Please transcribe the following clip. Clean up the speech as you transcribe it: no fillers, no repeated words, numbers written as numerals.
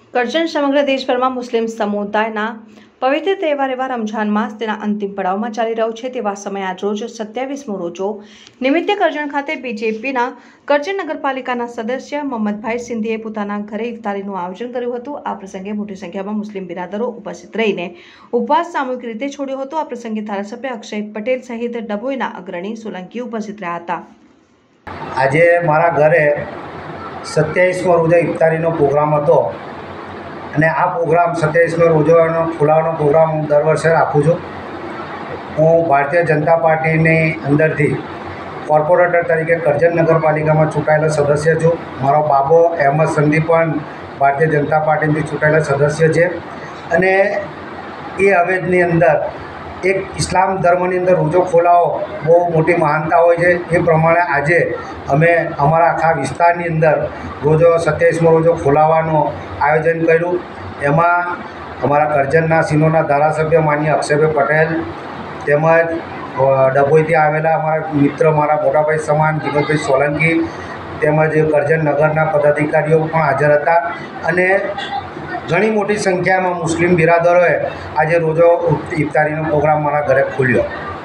કરજણ સમગ્ર દેશભરમાં મુસ્લિમ સમુદાયના પવિત્ર તહેવાર એવા રમઝાન માસ તેના અંતિમ પડાવમાં ચાલી રહ્યો છે। તેવા સમયે આજરોજ 27મો રોજો નિમિત્તે કરજણ ખાતે બીજેપીના કરજણ નગરપાલિકાના સદસ્ય મોહમ્મદભાઈ સિંધીએ પોતાના ઘરે ઇફતારીનું આયોજન કર્યું હતું। આ પ્રસંગે મોટી સંખ્યામાં મુસ્લિમ બિરાદરો ઉપસ્થિત રહીને ઉપવાસ સામૂહિક રીતે છોડ્યો હતો। આ પ્રસંગે ધારાસભ્ય અક્ષય પટેલ સહિત ડભોઈના અગ્રણી સોલંકી ઉપસ્થિત રહ્યા હતા। આજે મારા ઘરે 27મો રોજા ઇફતારીનો પ્રોગ્રામ હતો અને આ પ્રોગ્રામ 27મો રોજાનો ખુલાવાનો પ્રોગ્રામ હું દર વર્ષે રાખું છું। હું ભારતીય જનતા પાર્ટીની અંદરથી કોર્પોરેટર તરીકે કરજણ નગરપાલિકામાં ચૂંટાયેલો સદસ્ય છું। મારો બાબો અહેમદ સંધી પણ ભારતીય જનતા પાર્ટીથી ચૂંટાયેલા સદસ્ય છે અને એ અવેજની અંદર એક ઇસ્લામ ધર્મની અંદર રોજો ખોલાવો બહુ મોટી મહાનતા હોય છે। એ પ્રમાણે આજે અમે અમારા આખા વિસ્તારની અંદર રોજો 27મો રોજો ખોલાવવાનું આયોજન કર્યું। એમાં અમારા કરજણના સિનોરના ધારાસભ્ય માનનીય અક્ષયભાઈ પટેલ તેમજ ડભોઈથી આવેલા અમારા મિત્ર મારા મોટાભાઈ સમાન વિનોદભાઈ સોલંકી તેમજ કરજણ નગરના પદાધિકારીઓ પણ હાજર હતા અને ઘણી મોટી સંખ્યામાં મુસ્લિમ બિરાદરોએ આજે રોજો ઇફતારીનો પ્રોગ્રામ મારા ઘરે ખોલ્યો।